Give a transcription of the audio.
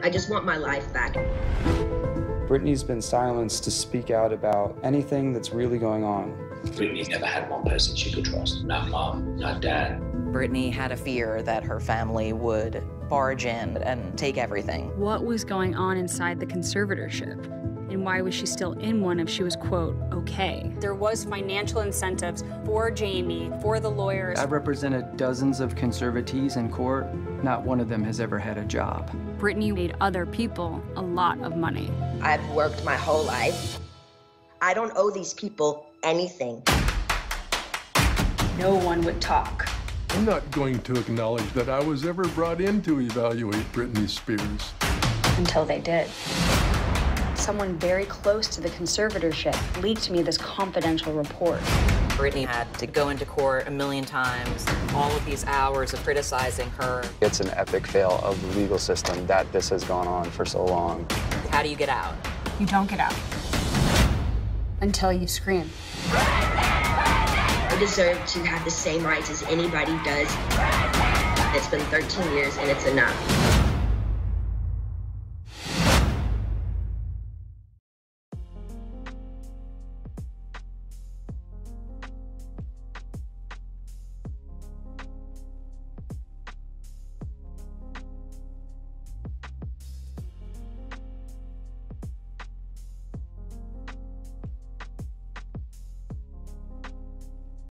I just want my life back. Brittany's been silenced to speak out about anything that's really going on. Brittany never had one person she could trust. Not mom, not dad. Brittany had a fear that her family would barge in and take everything. What was going on inside the conservatorship? And why was she still in one if she was, quote, okay? There was financial incentives for Jamie, for the lawyers. I've represented dozens of conservatees in court. Not one of them has ever had a job. Brittany made other people a lot of money. I've worked my whole life. I don't owe these people anything. No one would talk. I'm not going to acknowledge that I was ever brought in to evaluate Britney Spears. Until they did. Someone very close to the conservatorship leaked me this confidential report. Brittany had to go into court a million times, all of these hours of criticizing her. It's an epic fail of the legal system that this has gone on for so long. How do you get out? You don't get out. Until you scream. I deserve to have the same rights as anybody does. It's been 13 years and it's enough.